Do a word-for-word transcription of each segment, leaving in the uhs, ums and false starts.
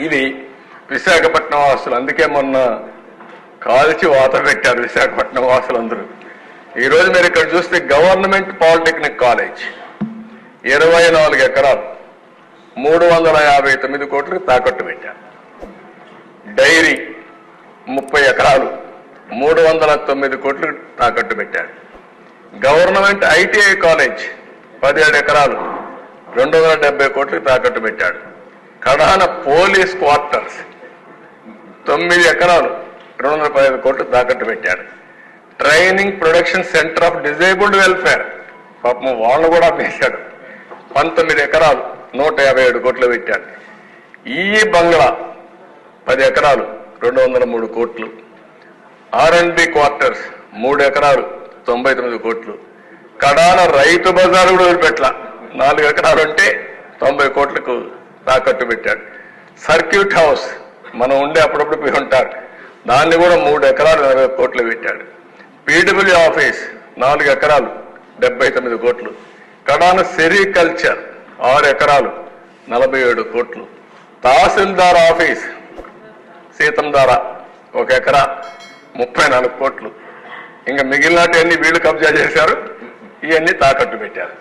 ఇది విశాఖపట్నం వాసులు. అందుకే మొన్న కాల్చి వాత పెట్టారు విశాఖపట్నం వాసులందరూ. ఈరోజు మీరు ఇక్కడ చూస్తే గవర్నమెంట్ పాలిటెక్నిక్ కాలేజ్ ఇరవై నాలుగు ఎకరాలు మూడు వందల యాభై తొమ్మిది కోట్లకు తాకట్టు పెట్టారు. డైరీ ముప్పై ఎకరాలు మూడు వందల తొమ్మిది కోట్లు తాకట్టు పెట్టారు. గవర్నమెంట్ ఐటీఐ కాలేజ్ పదిహేడు ఎకరాలు రెండు వందల డెబ్బై కోట్లకు తాకట్టు పెట్టాడు. కడాన పోలీస్ క్వార్టర్స్ తొమ్మిది ఎకరాలు రెండు వందల పదిహేను కోట్లు తాకట్టు పెట్టాడు. Training production centre of disabled welfare పాపం వాళ్ళు కూడా వేశాడు. పంతొమ్మిది ఎకరాలు నూట యాభై ఏడు కోట్లు పెట్టాడు. ఈ బంగ్లా పది ఎకరాలు రెండు వందల మూడు కోట్లు. ఆర్ అండ్ బి క్వార్టర్స్ మూడు ఎకరాలు తొంభై తొమ్మిది కోట్లు. కడాన రైతు బజారు కూడా వదిలిపెట్ల నాలుగు ఎకరాలు ఉంటే తొంభై కోట్లకు తాకట్టు పెట్టాడు. సర్క్యూట్ హౌస్ మనం ఉండే అప్పుడప్పుడు పోయి ఉంటారు, దాన్ని కూడా మూడు ఎకరాలు నలభై కోట్లు పెట్టాడు. పీడబ్ల్యూ ఆఫీస్ నాలుగు ఎకరాలు డెబ్బై తొమ్మిది కోట్లు. కడాన సెరికల్చర్ ఆరు ఎకరాలు నలభై ఏడు కోట్లు. తహసీల్దార్ ఆఫీస్ సీతంధార ఒక ఎకరా ముప్పై నాలుగు కోట్లు. ఇంకా మిగిలినవన్నీ వీళ్ళు కబ్జా చేశారు, ఇవన్నీ తాకట్టు పెట్టారు.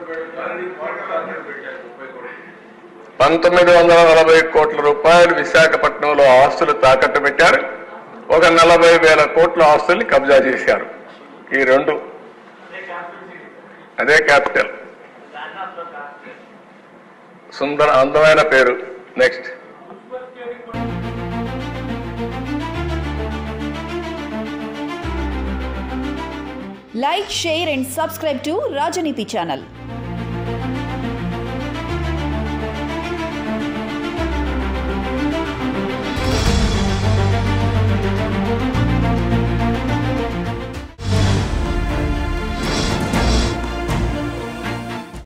పంతొమ్మిది వందల నలభై కోట్ల రూపాయలు విశాఖపట్నంలో ఆస్తులు తాకట్టు పెట్టారు. ఒక నలభై వేల కోట్ల ఆస్తుల్ని కబ్జా చేశారు. ఈ రెండు అదే క్యాపిటల్. సుందర అందమైన పేరు. Next Like, share and subscribe to Rajaniti channel.